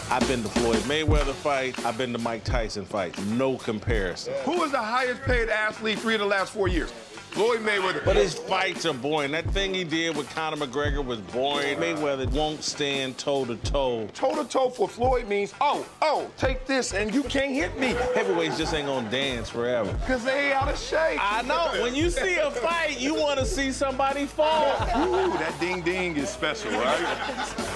I've been to Floyd Mayweather fight. I've been to Mike Tyson fight. No comparison. Who is the highest paid athlete 3 of the last 4 years? Floyd Mayweather. But his fights are boring. That thing he did with Conor McGregor was boring. Mayweather won't stand toe-to-toe. Toe-to-toe for Floyd means, oh, take this and you can't hit me. Heavyweights just ain't gonna dance forever. Because they ain't out of shape. I know. When you see a fight, you want to see somebody fall. Ooh, that ding-ding is special, right?